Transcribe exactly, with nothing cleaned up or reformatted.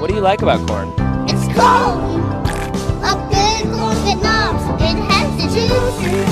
What do you like about corn? It's cold. A good corn that knobs. It has the juice.